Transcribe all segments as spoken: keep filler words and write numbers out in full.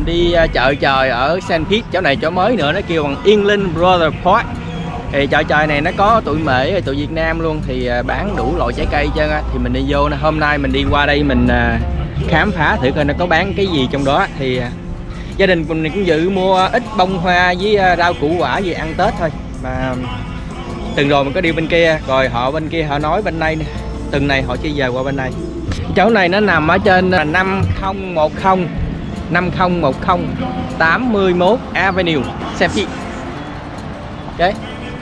mình đi chợ trời ở Saint Pete, chỗ này chỗ mới nữa, nó kêu bằng England Brother Park. Thì chợ trời này nó có tụi Mễ, tụi Việt Nam luôn, thì bán đủ loại trái cây trơn á. Thì mình đi vô, hôm nay mình đi qua đây mình khám phá thử coi nó có bán cái gì trong đó. Thì gia đình mình cũng dự mua ít bông hoa với rau củ quả gì ăn Tết thôi. Mà tuần rồi mình có đi bên kia, rồi họ bên kia họ nói bên đây, tuần này họ chỉ về qua bên đây. Chỗ này nó nằm ở trên năm không một không năm không một không tám mươi mốt Avenue, Saint Pete. Ok.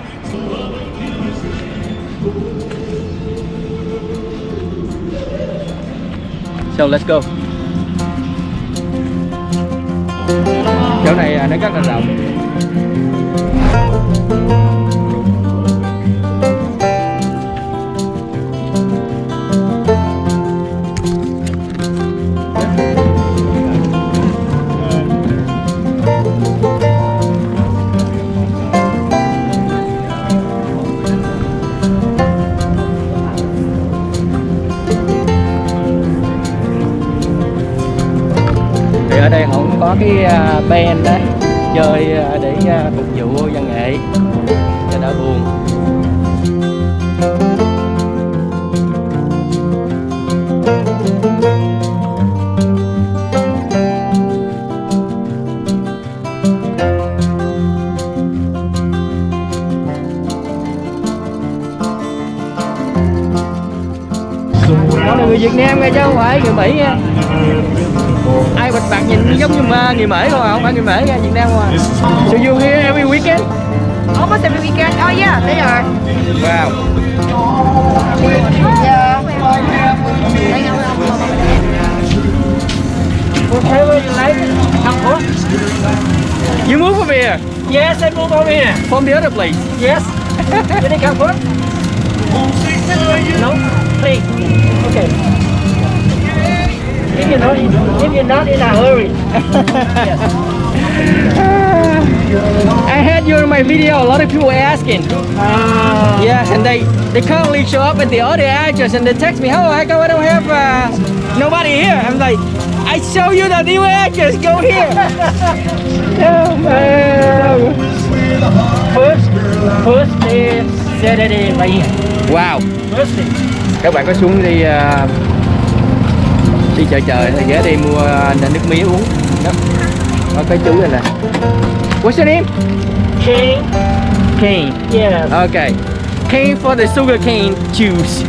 So let's go. Chỗ này nó rất là rộng. Ở đây họ cũng có cái band đó, chơi để phục vụ văn nghệ cho đỡ buồn. Con này người Việt Nam nghe chứ không phải người Mỹ nha. Ai bạch bạc nhìn giống như mà người Mễ không, không phải người Mễ nha, Việt Nam không à. So you here every weekend? Almost every weekend. Oh yeah, they are. Wow. Yeah. Whatever you like, come on. You move from here? Yes, I move over here. From the other place? Yes. Can you come on? No, please. Okay. If you're not in, if you're not in a hurry. Yes. I had you in my video. A lot of people were asking. Uh, Yeah, and they they currently show up at the other address and they text me, "How I go? I don't have uh, nobody here." I'm like, I show you the new address. Go here. Oh man. First, first day Saturday right here. Wow. First day. Các bạn có xuống đi uh, đi chợ trời thì ghé đi mua nước mía uống. Đó. Có cái chú này nè. What's your name? Cane. Cane. Yes. Okay. Cane for the sugar cane juice.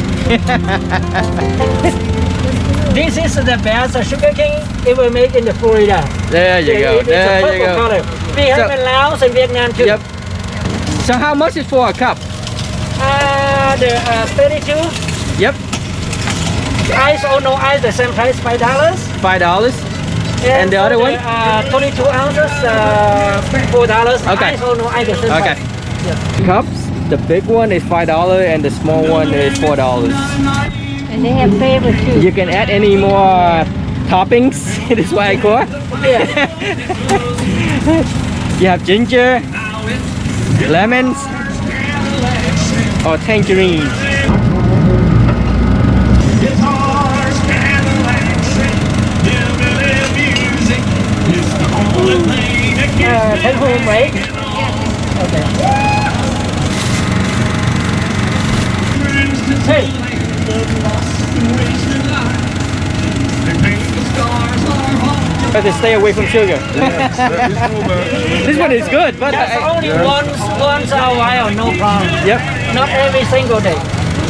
This is the best sugar cane ever made in the Florida. There you go. It- it's a There purple you go. color. We have So- in Laos and Vietnam too. Yep. So how much is for a cup? Uh, the uh, thirty-two. Yep. Ice or no ice, the same price, five dollars. Five dollars. And the other for one? Uh, twenty-two ounces, uh, four dollars. Okay. Ice or no ice, the same Okay. price. Yes. Cups. The big one is five dollars and the small one is four dollars. And they have favorite too. You can add any more toppings. This is why I call. Yeah. You have ginger, lemons, or tangerines. Uh, take home, right? Okay. Hey. But to stay away from sugar. This one is good, but That's I, only once, once a while, no problem. yep. Not every single day.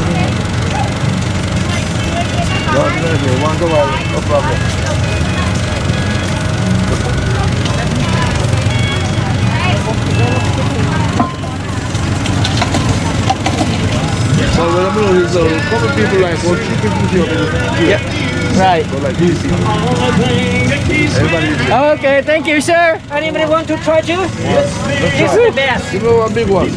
Once a while, no problem. So when I'm going to common people like what chicken food, Yep. Right. so like this, you know. Everybody, Okay, thank you, sir. Anybody want to try too? yes. This is the best. Give me one big one.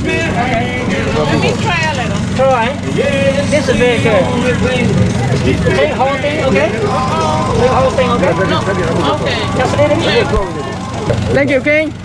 Try. This is very good. Take whole thing, okay? Take whole thing, okay? Okay. Just a little bit. Thank you, King.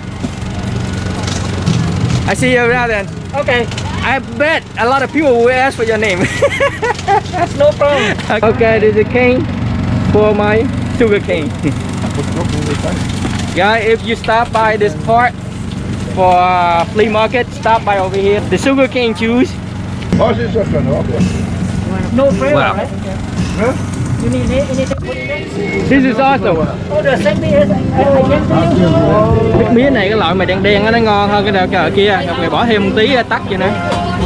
I see you around then. Okay. I bet a lot of people will ask for your name. That's no problem. Okay, this is King for my sugar cane. Put milk in the pan. Guys, if you stop by this part for uh, flea market, stop by over here. The sugarcane juice. Oh, sì, sì, sì, no. No flavor, Wow. right? Huh? You need anything to put in it? This is awesome. Oh, the same thing as I gave to you. Mía này cái loại mà đen đen á, nó ngon hơn cái đợt ở kia. Gặp người bỏ thêm một tí tắc vậy nè.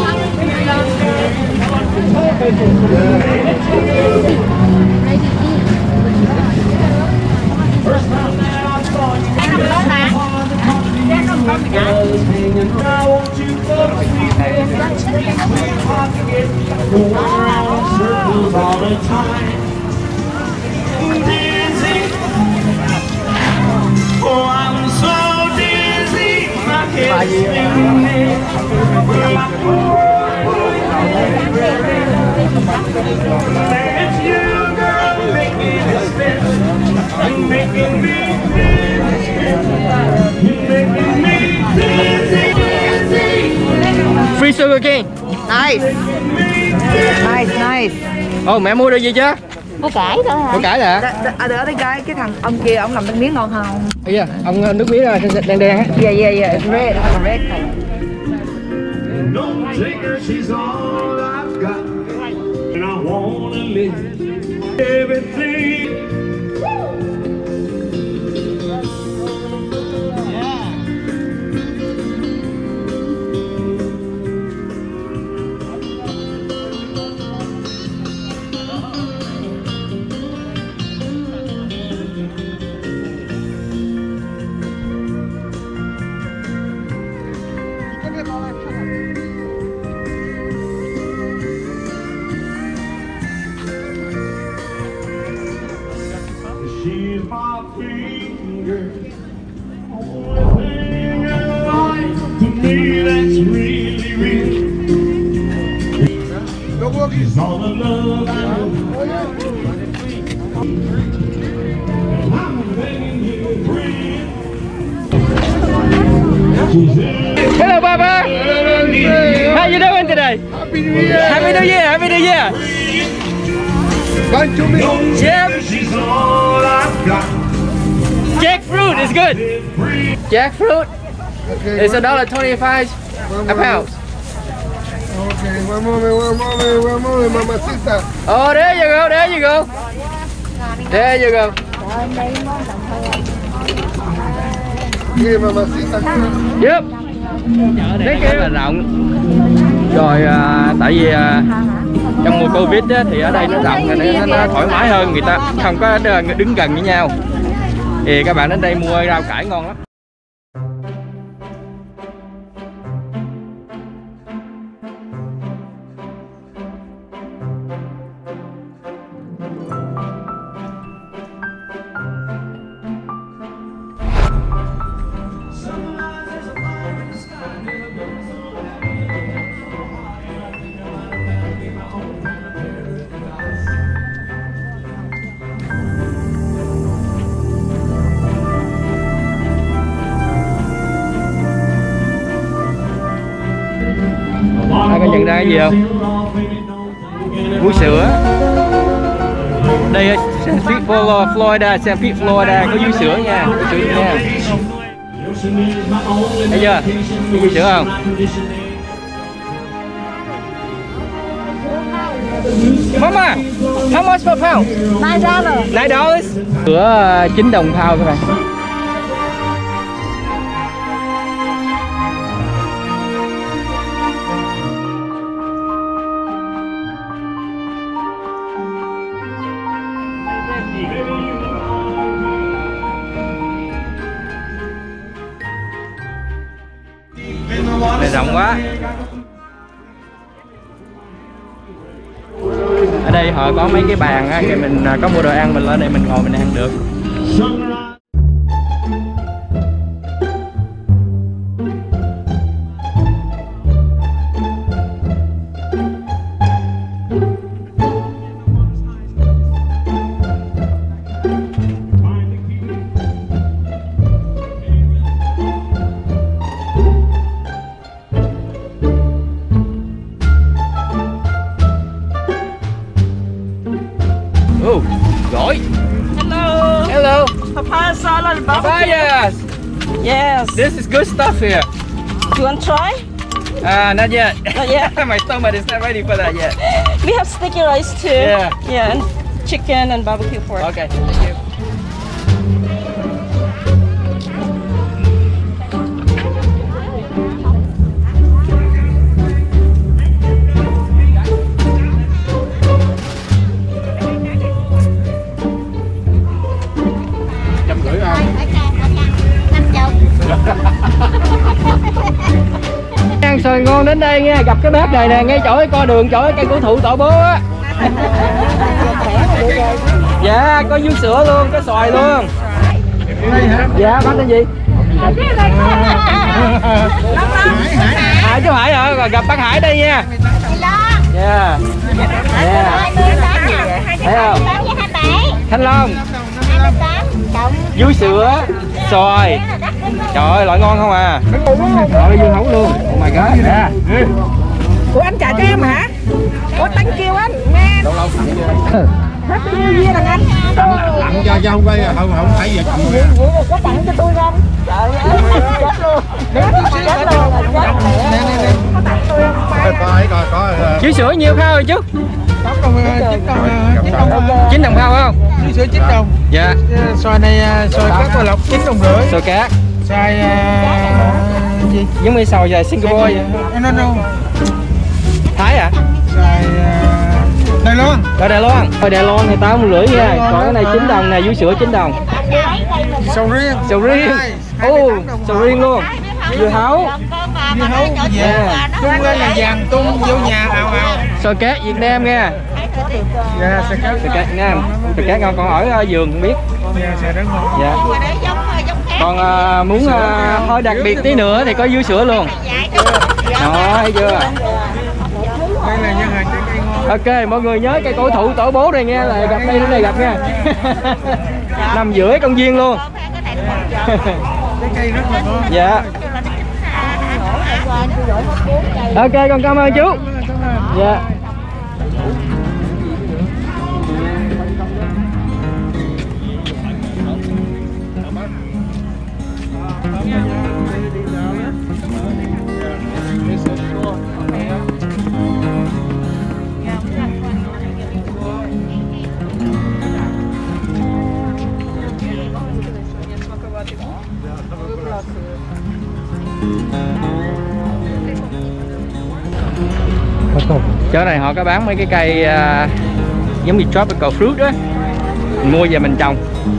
Free sugar cane. Nice. Nice, nice. Ồ, mẹ mua được gì chưa? Có cải thôi hả? Có cải hả? À, được cái cái cái thằng ông kia ông làm bánh miếng ngon không? Bây giờ ông nước mía đen đen á. Yeah, yeah, yeah. It's red. It's red. Don't take her, she's all I've got. And I wanna live everything. She's my finger. Only thing in life to me that's really real. She's all the love I know. And I'm begging you to breathe. She's in. Hello, Papa. How you doing today? Happy New Year! Happy New Year. Happy New Year. Thank you, me. Yeah. She's all I've got. Jackfruit is good. Jackfruit Okay, is a dollar twenty-five a pound. okay, one moment, one moment, one moment, mamacita. Oh, there you go. There you go. There you go. Okay, mamacita. Yep. Đấy rất là rộng. Rồi à, tại vì à, trong mùa Covid á, thì ở đây nó rộng rồi nó, nó thoải mái hơn, người ta không có đứng gần với nhau. Thì các bạn đến đây mua rau cải ngon lắm. Ai có nhận ra cái gì không? Vú sữa. Đây ở Saint Pete, Florida, Saint Pete, Florida có vú sữa nha, vú sữa nha. Thấy chưa? Có vú sữa không? Mama, how much per pound? Nine dollars. Nine dollars. Sữa chín đồng pound các bạn. Này rộng quá. Ở đây họ có mấy cái bàn á, thì mình có mua đồ ăn mình lên đây mình ngồi mình ăn được. Oh, gọi. Hello. Hello. Papa's Oh, the barbecue. Papayas! Yes. This is good stuff here. You want to try? Ah, not yet. Not yet. My stomach is not ready for that yet. We have sticky rice too. Yeah. Yeah, and chicken and barbecue pork. Okay, thank you. Ăn xoài ngon đến đây nha, gặp cái bếp này nè, ngay chỗ cái co đường, chỗ cái cây cổ thụ tổ bố á. Dạ, có vú sữa luôn, có xoài luôn. Dạ, bác tên gì? Hải chú Hải hả? Rồi gặp bác Hải đây nha. Dạ. Dạ. Thấy không? Thanh Long. Vú sữa, xoài. Trời ơi, loại ngon không à. Rồi dưa hấu luôn. Oh my god. Yeah. Ủa anh trả cho em hả? Ủa thank you anh. Man. Lâu lâu sẵn chưa? Happy New Year anh. Tặng cho không phải không không thấy vậy cầm nữa. Có tặng cho tôi không? Trời ơi, chết luôn. Chết luôn. Nè nè nè. Có tặng tôi không? Coi coi có. Vú sữa nhiêu khao rồi chú? chín đồng khao không? Vú sữa chín đồng. Dạ. Xoài này xoài cá kho lọc chín đồng rưỡi. Xoài cá. Xoài uh, gì? Giống như xoài dài Singapore vậy. No no. Thái à? Xoài uh, Đài Loan. Ở Đài Loan. Ở Đài Loan thì tao một rưỡi nha. Còn cái này chín đồng nè, vú sữa chín đồng. Sầu riêng. Sầu riêng. Ô, sầu riêng luôn. Dưa hấu. Dưa hấu dạ. Trung lên là vàng tung vô nhà ào ào. Xoài cá Việt Nam nha. Dạ, xoài cá Xoài cá Việt Nam. Xoài cá ngon, còn ở uh, vườn không biết. Dạ, xoài rất ngon. Dạ. Còn uh, muốn uh, hơi đặc biệt tí nữa thì có vú sữa luôn. Đó, thấy chưa? Đây là nhân hàng trái cây ngon. Ok, mọi người nhớ cây cổ thụ tổ bố đây nghe, là gặp đây đến đây gặp nha. Nằm giữa công viên luôn. Trái cây rất là ngon. Dạ. Ok, con cảm ơn chú. Dạ. Chỗ này họ có bán mấy cái cây uh, giống như tropical fruit đó, mình mua về mình trồng.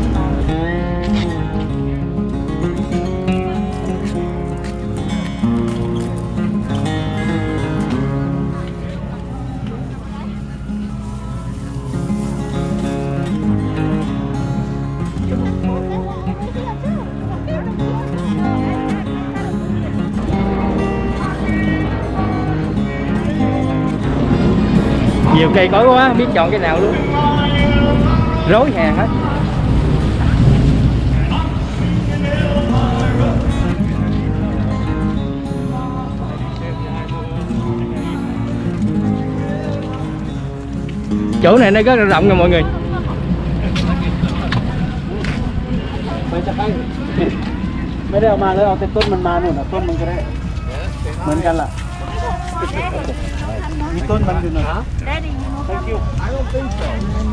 Nhiều cây cối quá, không biết chọn cái nào luôn. Rối hàng hết. Chỗ này nó rất là rộng nha mọi người. ไม่ได้เอามาแล้วเอาแต่ต้นมันมาหนูนะต้นมันก็ได้เหมือนกันล่ะมีต้นมันอยู่หน่อย Thank you. I don't think so.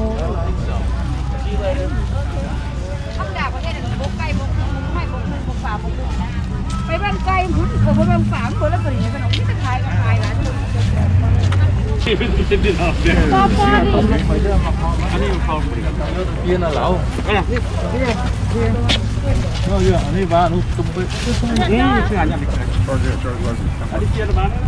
Ông đạp ở đây là bốn cây, bốn hai bốn một phà một đường. Mấy bên cây muốn có mấy bên phà của nó bị cái nó biết cái hai cái hai là Viên là lẩu. Ini baru tumpuk. Ini hanya Ada kia ada mana?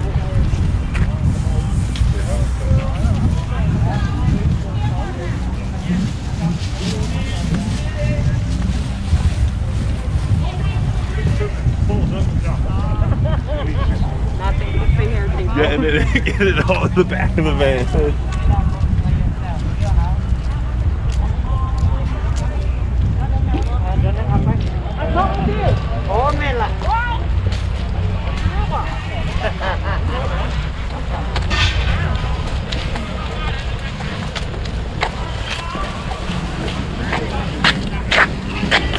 Yeah, and then get it all in the back of the van.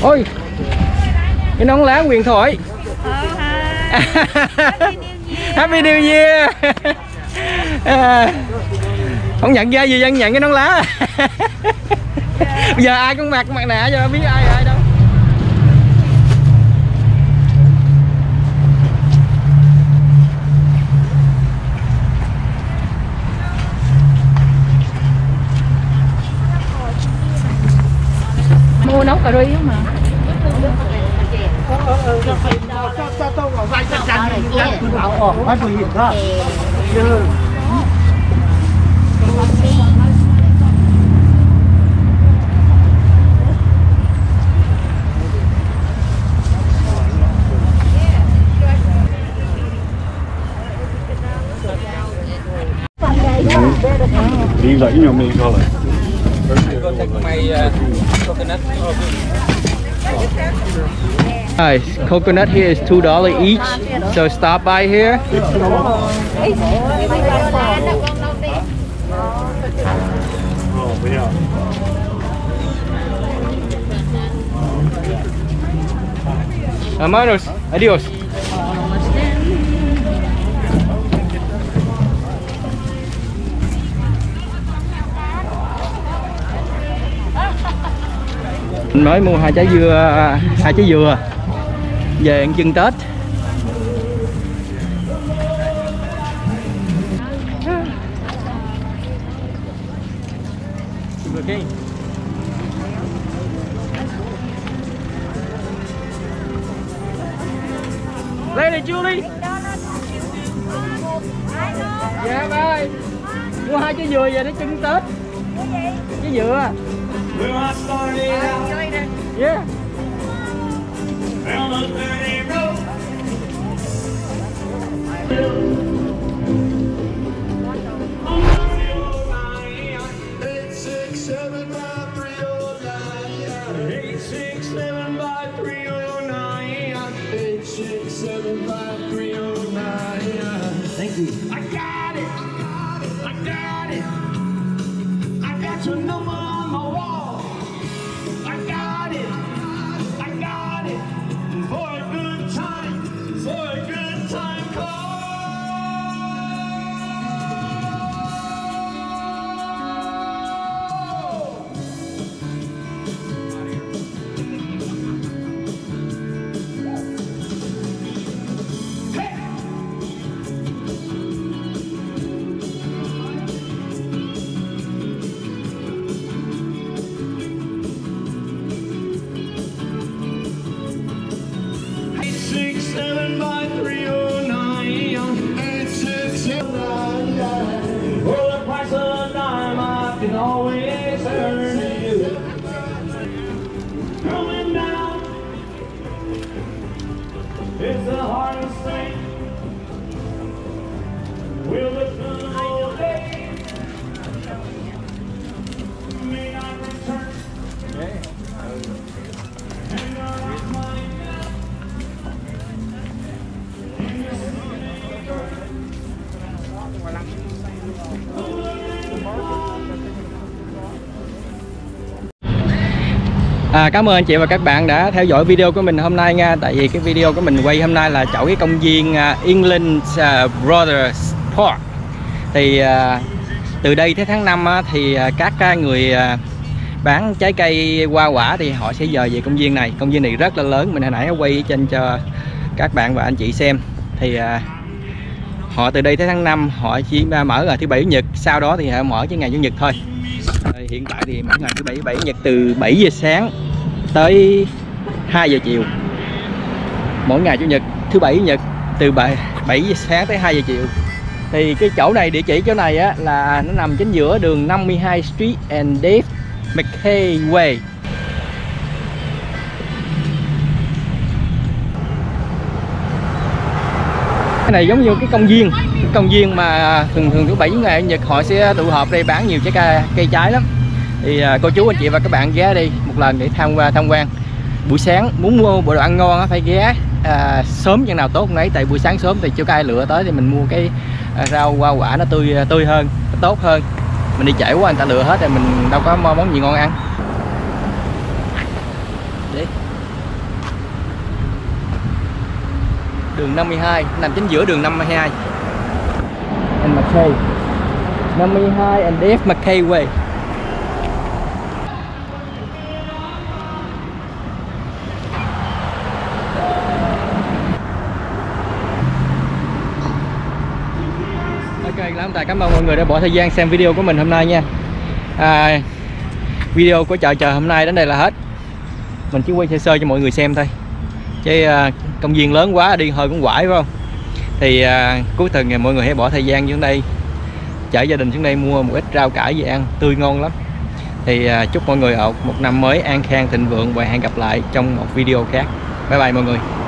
Ôi, cái nón lá huyền thoại. Happy New Year. À, không nhận ra gì dân nhận cái nón lá. Bây giờ ai cũng mặc mặt nạ cho biết ai ai đâu. Mua nấu cà ri mà. These are, you know, many colors. Guys, coconut here is two dollars each, so stop by here. Oh, yeah. Amanos, adios. Mình mới mua hai trái dưa, hai trái dừa về ăn chân Tết. Okay. Lady Julie. Dạ bye. Mua hai trái dừa về để chân Tết. Trái dừa. Well, I started out Yeah. on a dirty road. eight six seven five three oh nine. eight six seven five three oh nine. eight six seven five three oh nine. Thank you. I got it. I got it. I got your number on my wall. I got it. I got it. For a good time. For a good time call. Six seven five three oh nine. Eight six seven nine nine. For the price of a dime, I can always turn to you. Coming down is the hardest thing. Will the good old days may not return? And there is money. À, cảm ơn anh chị và các bạn đã theo dõi video của mình hôm nay nha. Tại vì cái video của mình quay hôm nay là chỗ cái công viên uh, England uh, Brothers Park. Thì uh, từ đây tới tháng năm uh, thì uh, các uh, người uh, bán trái cây hoa quả thì họ sẽ dời về công viên này. Công viên này rất là lớn, mình hồi nãy quay ở trên cho các bạn và anh chị xem. Thì uh, họ từ đây tới tháng năm họ chỉ mở là thứ bảy chủ nhật, sau đó thì họ mở cái ngày chủ nhật thôi. Rồi, hiện tại thì mở ngày thứ bảy bảy chủ nhật từ bảy giờ sáng tới hai giờ chiều. Mỗi ngày chủ nhật, thứ bảy chủ nhật từ bảy giờ sáng tới hai giờ chiều. Thì cái chỗ này, địa chỉ chỗ này á là nó nằm chính giữa đường năm mươi hai Street and Dave McKay Way. Cái này giống như cái công viên, cái công viên mà thường thường thứ bảy ngày chủ nhật họ sẽ tụ họp đây bán nhiều trái cây, cây trái lắm. Thì à, cô chú anh chị và các bạn ghé đi một lần để tham quan tham quan. Buổi sáng muốn mua bộ đồ ăn ngon phải ghé à, sớm chừng nào tốt nấy, tại buổi sáng sớm thì chưa có ai lựa tới thì mình mua cái à, rau hoa quả nó tươi tươi hơn, nó tốt hơn. Mình đi trễ quá người ta lựa hết rồi mình đâu có món gì ngon ăn. Đi. đường năm mươi hai, nằm chính giữa đường năm mươi hai and McKay, năm mươi hai and F McKay Way. Ok lắm, tài cảm ơn mọi người đã bỏ thời gian xem video của mình hôm nay nha. À, video của chợ trời hôm nay đến đây là hết. Mình chỉ quay sơ sơ cho mọi người xem thôi, chứ à, công viên lớn quá đi hơi cũng quải phải không. Thì à, cuối tuần này mọi người hãy bỏ thời gian xuống đây, chở gia đình xuống đây mua một ít rau cải về ăn tươi ngon lắm. Thì à, chúc mọi người một năm mới an khang thịnh vượng và hẹn gặp lại trong một video khác. Bye bye mọi người.